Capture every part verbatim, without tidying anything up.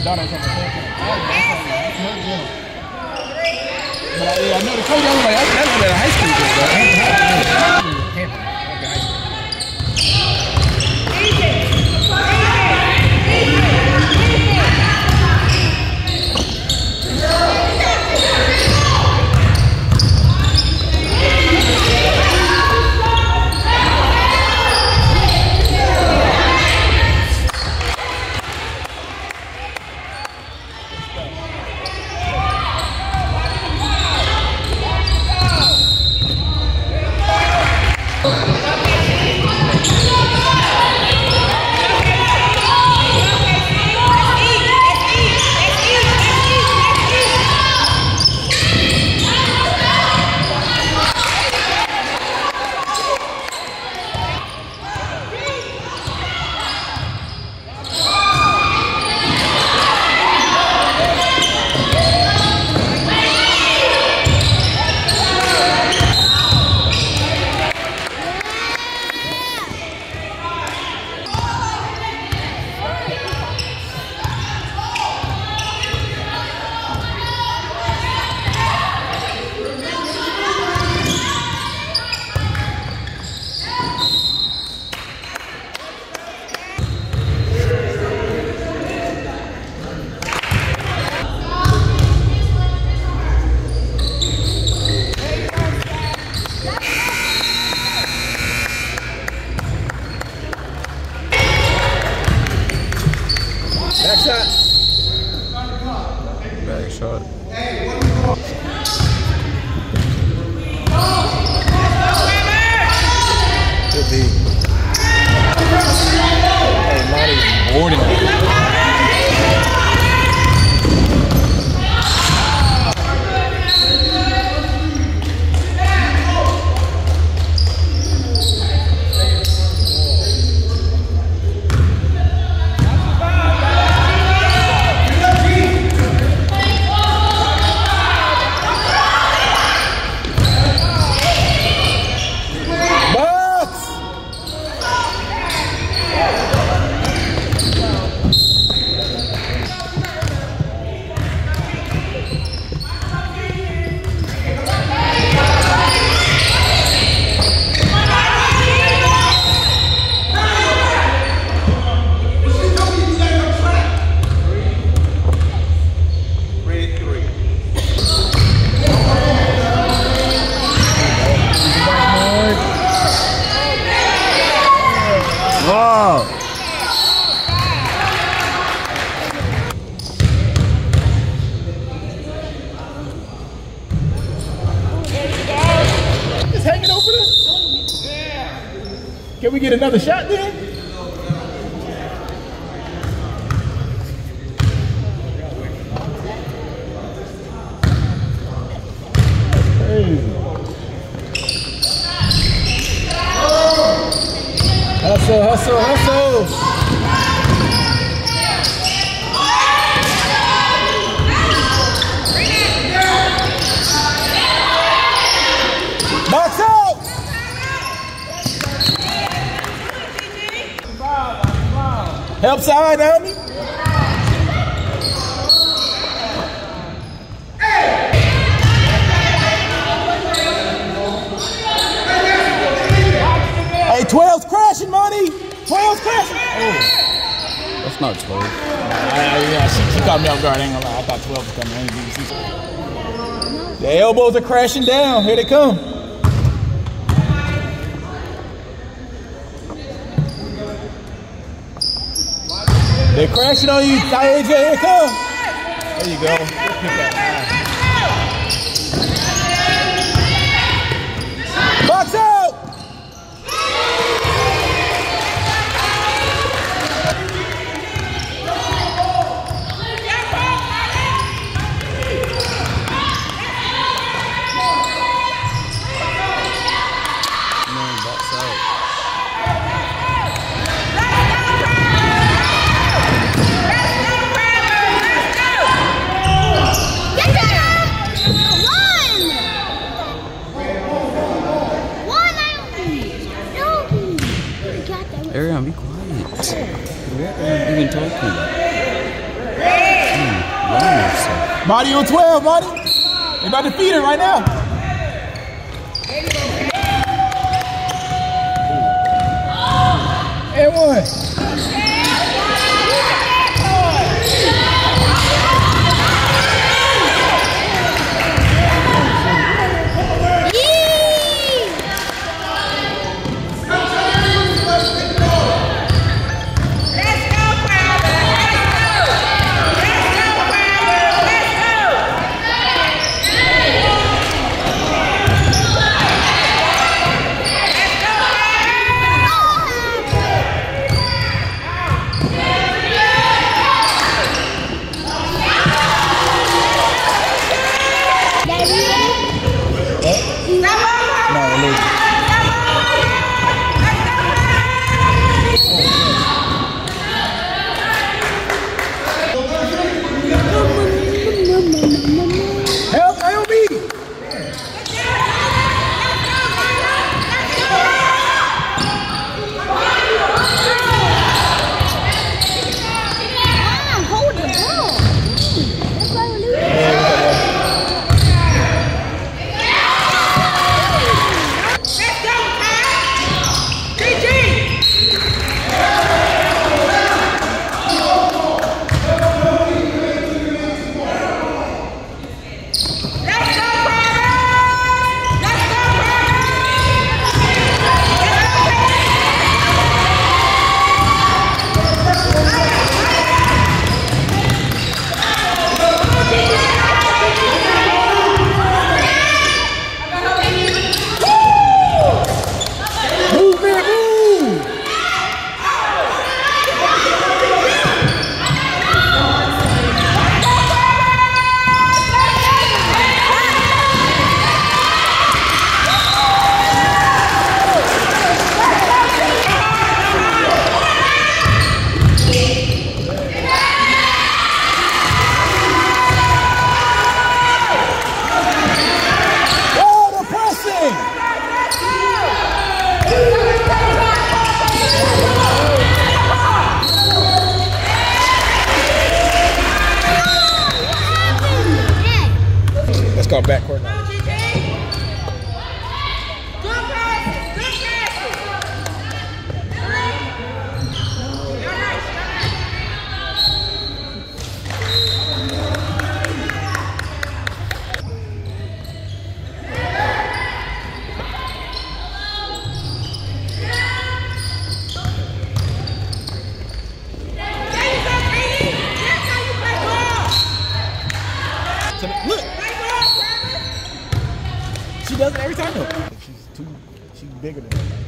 daughter told me. But I, yeah, I know the coach. I was like, that's that's what a high school is, though. Back shot. Back shot. Could be. Hey, Marty's boarding it. Can we get another shot then? Crazy. Hustle, hustle, hustle. Box out! Help side, homie. Hey, twelve's crashing, money. twelve's crashing. Oh. That's not twelve. Uh, yeah, she, she caught me off guard. I ain't gonna lie. I thought twelve was coming. I ain't see. The elbows are crashing down. Here they come. They're crashing on you, A J. Here it comes. There you go. Box out. Man, box out. Ariana, be quiet. We're not even talking. Marty on twelve, Marty. They about to feed it right now. And one. Let's go back court now. Look! She does it every time though. She's too, she's bigger than her.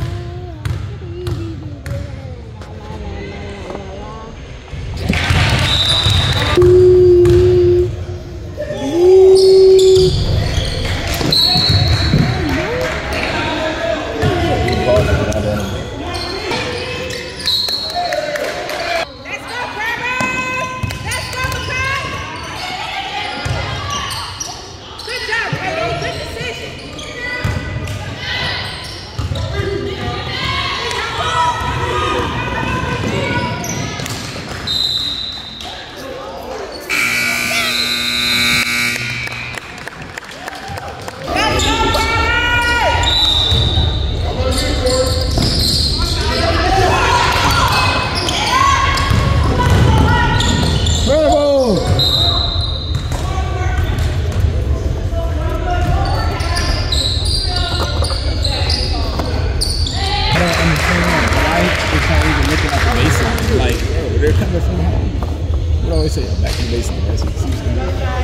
They're coming from home. You always say, back to the basement. That's what it seems to be.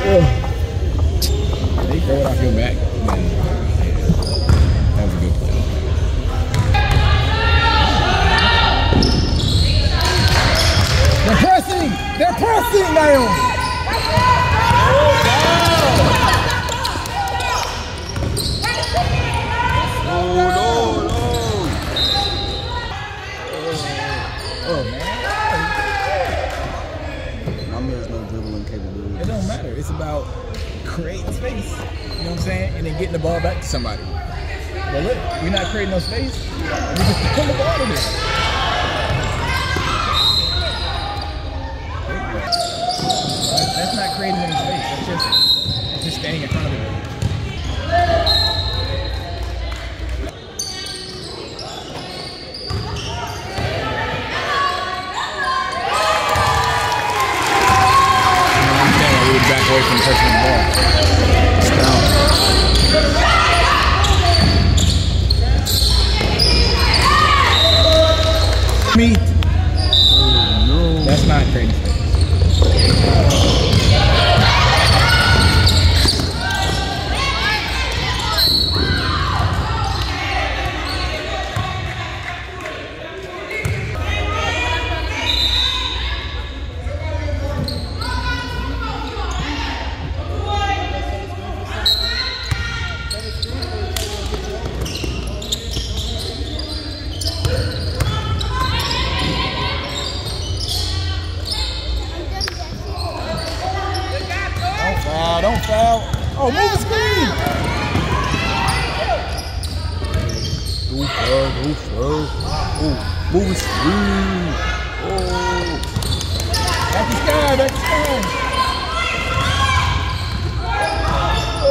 They throw it off your back. Then, yeah, that was a good play. They're pressing! They're pressing, Naomi! Oh, man. It don't matter. It's about creating space. You know what I'm saying? And then getting the ball back to somebody. But look, we're not creating no space. We just pull the ball to this. That's not the person on the ball. Meat. Oh, no. That's not creating space. Don't foul. Oh, move the screen. Don't foul, don't foul. Oh, move the screen. Oh. Back to sky, back to sky. Oh.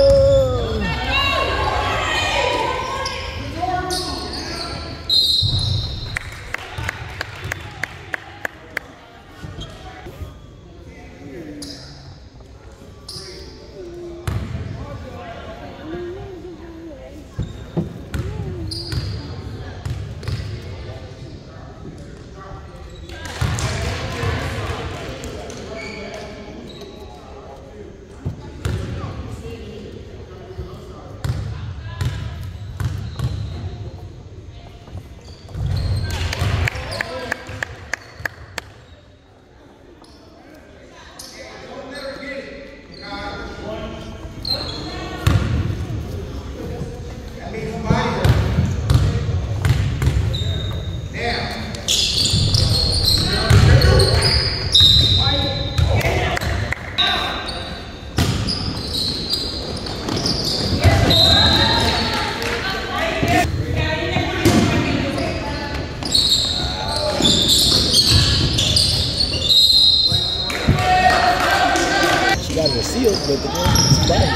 Sealed, but the game is fine.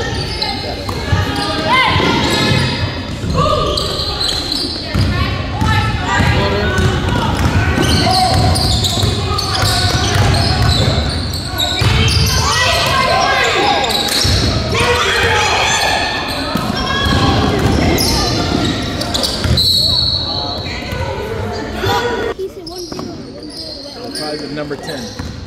Probably the number ten.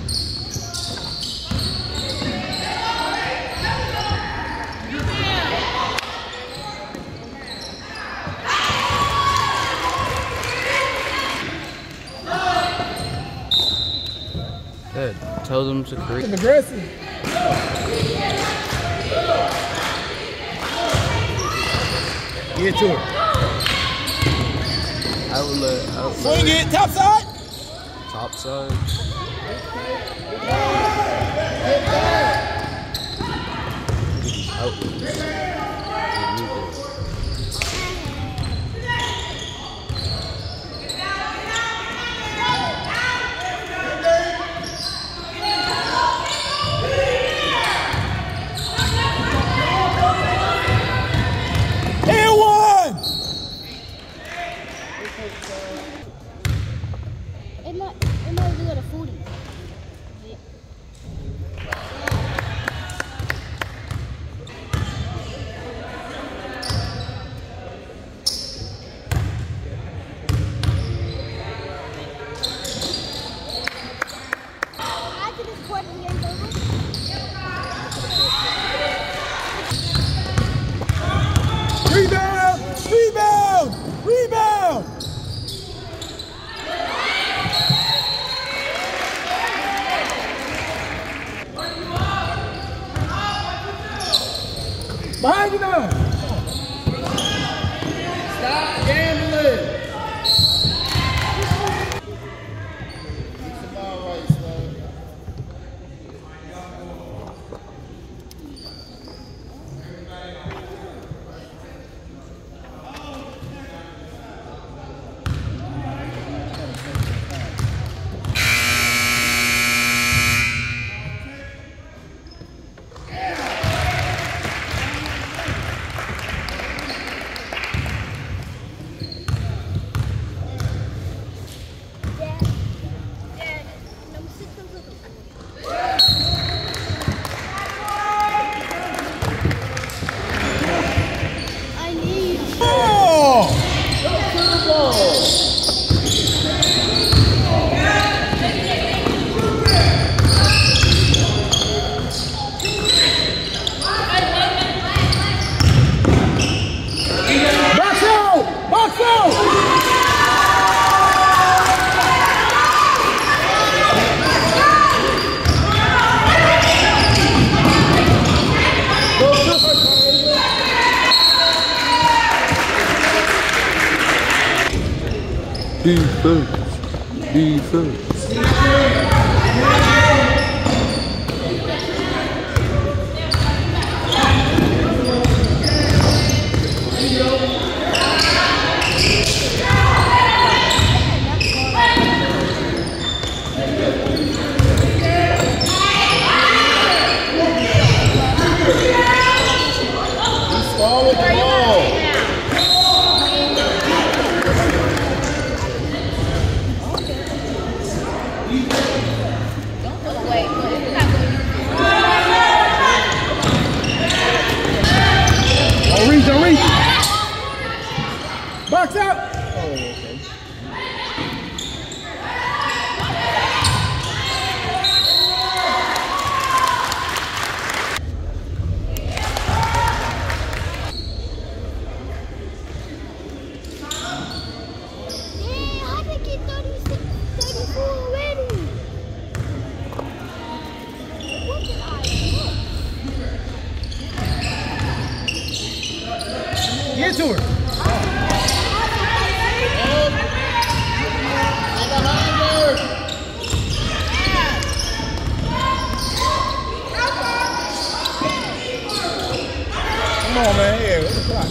Good. Tell them to create. I'm aggressive. Get to it. Outlet. Outlet. Swing it. Top side. Top side. Outlet. It might, it might be at a forty. After this quarter, the end over. Rebound! Rebound! Rebound! Behind you now! Stop gambling! Keep the ball right, son. Defense. Defense. Box out! Oh, okay. Yeah, how did get thirty-six, thirty-four already? What did I do? Get to her! Come on, man. Yeah, what's the clock?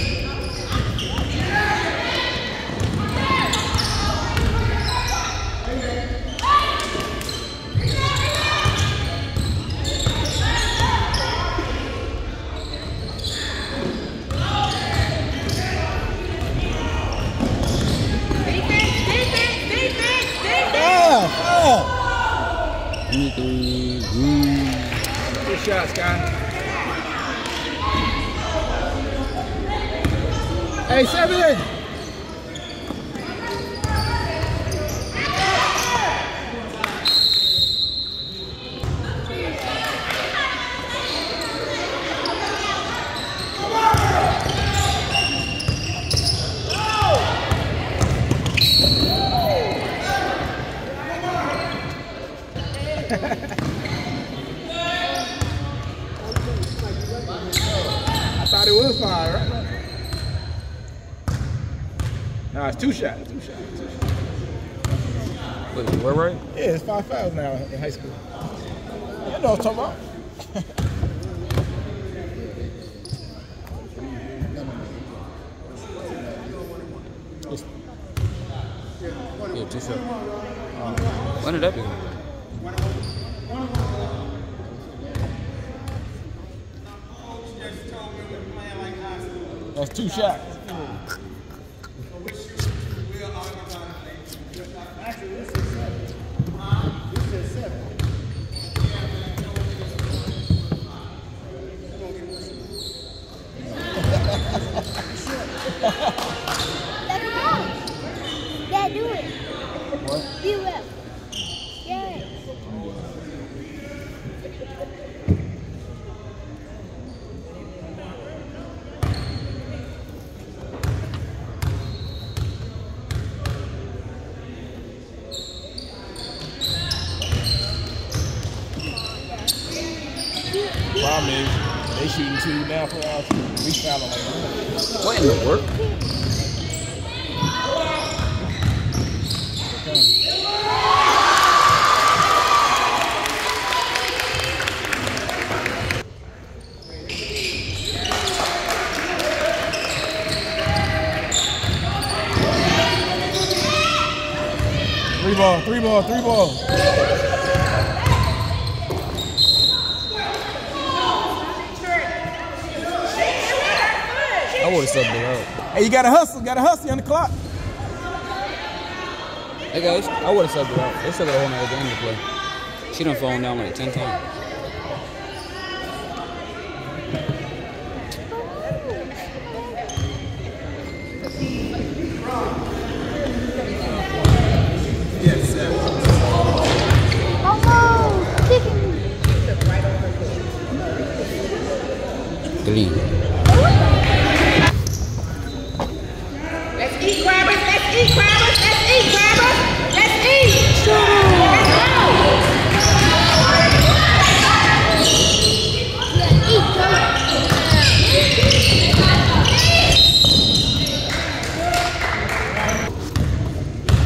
Good shot, Scott. Hey, seven. I thought it was five, right? No, it's two shots. Two shots. Two shots. Wait, where right? Yeah, it's five fouls now in high school. You know what I'm talking about. Yeah, two shots. When did that begin? That's two shots. Dad, do it. What? Do it. Yeah. Problem is, they shooting two now for us. We fouling like that. What in the work? Three ball, three ball, three ball. I would have subbed it out. Hey, you gotta hustle, gotta hustle on the clock. Hey guys, I would have subbed it out. They still got a whole nother game to play. She done fallen down like ten times. Green. Let's eat, Grabbers. Let's eat, Grabbers. Let's eat, Grabbers. Let's eat. Let's go.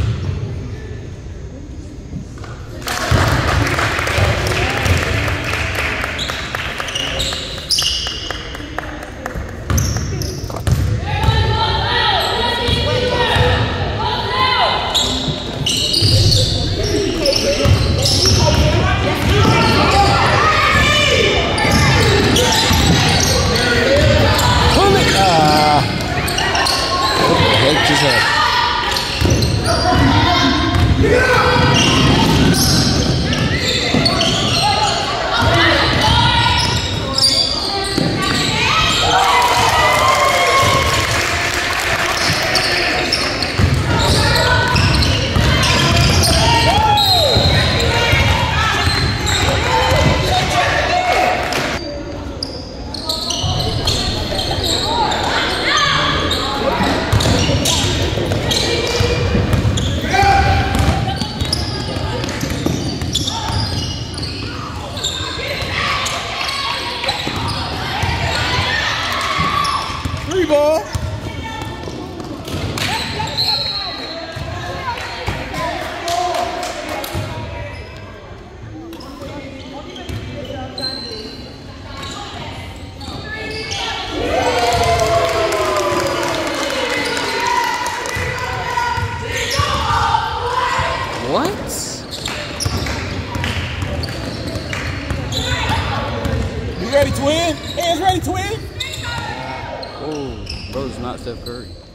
You ready, twin? Hands ready, twin? Oh, bro's not Steph Curry.